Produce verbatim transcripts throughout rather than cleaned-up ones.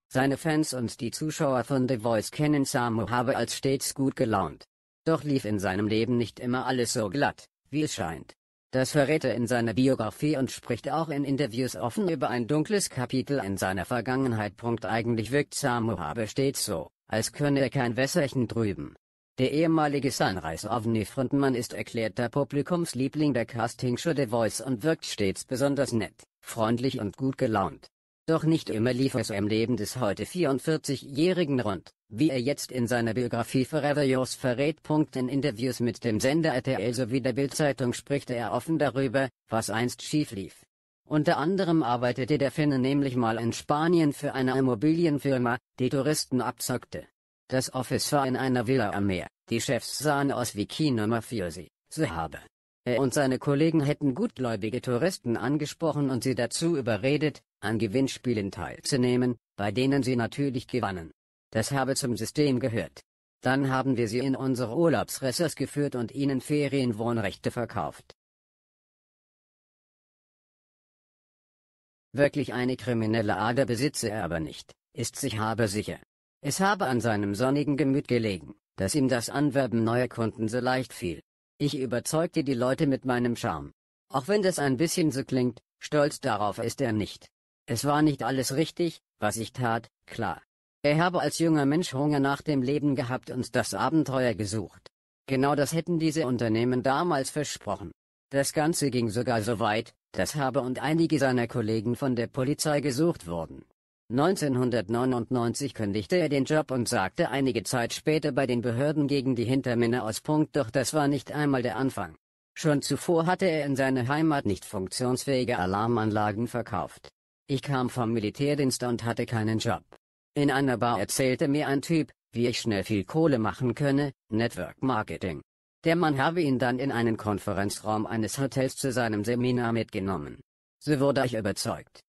Seine Fans und die Zuschauer von The Voice kennen Samo Habe als stets gut gelaunt. Doch lief in seinem Leben nicht immer alles so glatt, wie es scheint. Das verrät er in seiner Biografie und spricht auch in Interviews offen über ein dunkles Kapitel in seiner Vergangenheit. Eigentlich wirkt Samo Habe stets so, als könne er kein Wässerchen trüben. Der ehemalige Sunrise-Ovni-Frontmann ist erklärter Publikumsliebling der Castingshow The Voice und wirkt stets besonders nett, freundlich und gut gelaunt. Doch nicht immer lief es im Leben des heute vierundvierzigjährigen rund, wie er jetzt in seiner Biografie Forever Yours verrät. In Interviews mit dem Sender R T L sowie der Bild-Zeitung spricht er offen darüber, was einst schief lief. Unter anderem arbeitete der Finne nämlich mal in Spanien für eine Immobilienfirma, die Touristen abzockte. Das Office war in einer Villa am Meer, die Chefs sahen aus wie Kino-Mafiosi, so Habe. Er und seine Kollegen hätten gutgläubige Touristen angesprochen und sie dazu überredet, an Gewinnspielen teilzunehmen, bei denen sie natürlich gewannen. Das habe zum System gehört. Dann haben wir sie in unsere Urlaubsressorts geführt und ihnen Ferienwohnrechte verkauft. Wirklich eine kriminelle Ader besitze er aber nicht, ist sich Habe sicher. Es habe an seinem sonnigen Gemüt gelegen, dass ihm das Anwerben neuer Kunden so leicht fiel. Ich überzeugte die Leute mit meinem Charme. Auch wenn das ein bisschen so klingt, stolz darauf ist er nicht. Es war nicht alles richtig, was ich tat, klar. Er habe als junger Mensch Hunger nach dem Leben gehabt und das Abenteuer gesucht. Genau das hätten diese Unternehmen damals versprochen. Das Ganze ging sogar so weit, dass Habe und einige seiner Kollegen von der Polizei gesucht wurden. neunzehnhundertneunundneunzig kündigte er den Job und sagte einige Zeit später bei den Behörden gegen die Hintermänner aus. Doch das war nicht einmal der Anfang. Schon zuvor hatte er in seiner Heimat nicht funktionsfähige Alarmanlagen verkauft. Ich kam vom Militärdienst und hatte keinen Job. In einer Bar erzählte mir ein Typ, wie ich schnell viel Kohle machen könne, Network Marketing. Der Mann habe ihn dann in einen Konferenzraum eines Hotels zu seinem Seminar mitgenommen. So wurde ich überzeugt.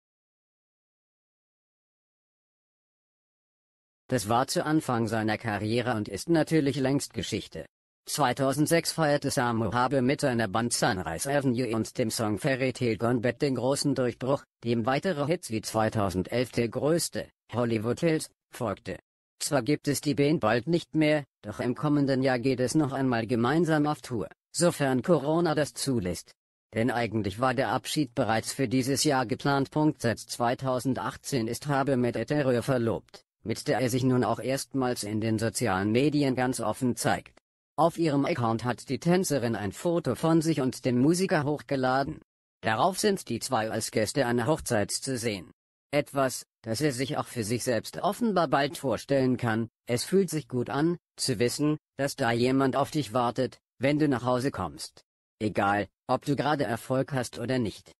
Das war zu Anfang seiner Karriere und ist natürlich längst Geschichte. zweitausendsechs feierte Samo Habe mit seiner Band Sunrise Avenue und dem Song Fairy Tale Gone Bad den großen Durchbruch, dem weitere Hits wie zweitausendelf Der Größte, Hollywood Hills, folgte. Zwar gibt es die Band bald nicht mehr, doch im kommenden Jahr geht es noch einmal gemeinsam auf Tour, sofern Corona das zulässt. Denn eigentlich war der Abschied bereits für dieses Jahr geplant. Seit zweitausendachtzehn ist Habe mit Ethereum verlobt, mit der er sich nun auch erstmals in den sozialen Medien ganz offen zeigt. Auf ihrem Account hat die Tänzerin ein Foto von sich und dem Musiker hochgeladen. Darauf sind die zwei als Gäste einer Hochzeit zu sehen. Etwas, das er sich auch für sich selbst offenbar bald vorstellen kann. Es fühlt sich gut an, zu wissen, dass da jemand auf dich wartet, wenn du nach Hause kommst. Egal, ob du gerade Erfolg hast oder nicht.